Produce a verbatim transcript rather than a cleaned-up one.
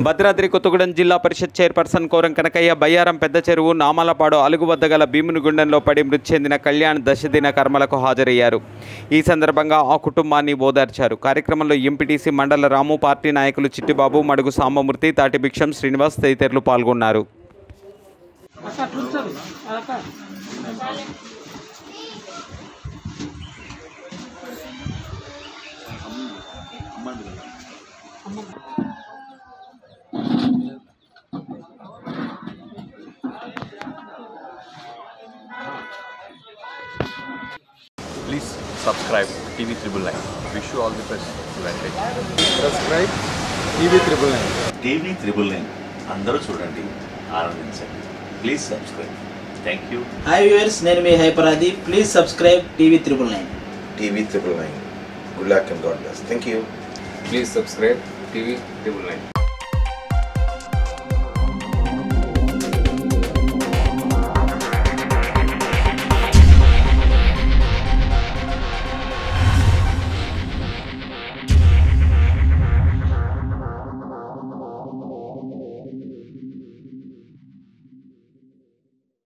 Bhadradri Kothagudem Zilla Parishad chairperson Koram Kanakaiah Bayyaram పెద్ద చెరువు నామాలపాడు అలుగు వద్ద గల భీముని గుండెంలో పడి మృతి చెందిన కళ్యాణ్ దశదిన కర్మలకు హాజరయ్యారు. ఈ సందర్భంగా ఆ కుటుంబాన్ని ఓదార్చారు. కార్యక్రమంలో ఎంపీటీసీ మండల రాము, పార్టీ నాయకులు చిట్టిబాబు, మడుగు సాంబమూర్తి, తాటి భిక్షం, శ్రీనివాస్ తదితరులు పాల్గొన్నారు. Please subscribe T V triple nine. Wish you all the best. Subscribe T V triple nine. T V triple nine. అందరూ చూడండి, ఆనందించండి. Please subscribe. Thank you. Hi viewers, నేను మీ హైపరాది. Please subscribe TV triple nine. TV triple nine. Good luck and God bless. Thank you. Please subscribe T V triple nine.